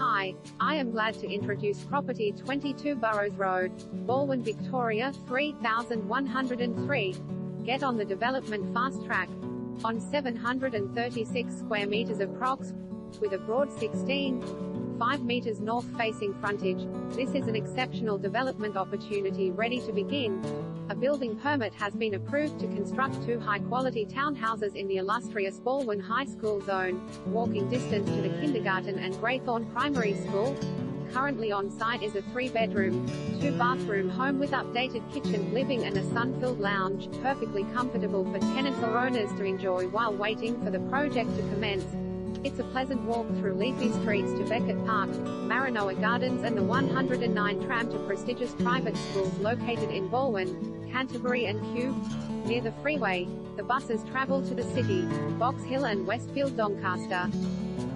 Hi, I am glad to introduce property 22 Burrows Road, Balwyn, Victoria 3103. Get on the development fast track. On 736 square meters approx, with a broad 16.5 meters north-facing frontage, this is an exceptional development opportunity ready to begin. A building permit has been approved to construct 2 high-quality townhouses in the illustrious Balwyn High School zone, walking distance to the kindergarten and Greythorn Primary School. Currently on site is a 3-bedroom, 2-bathroom home with updated kitchen, living and a sun-filled lounge, perfectly comfortable for tenants or owners to enjoy while waiting for the project to commence. It's a pleasant walk through leafy streets to Beckett Park, Maranoa Gardens and the 109 tram to prestigious private schools located in Balwyn, Canterbury and Kew. Near the freeway, the buses travel to the city, Box Hill and Westfield Doncaster.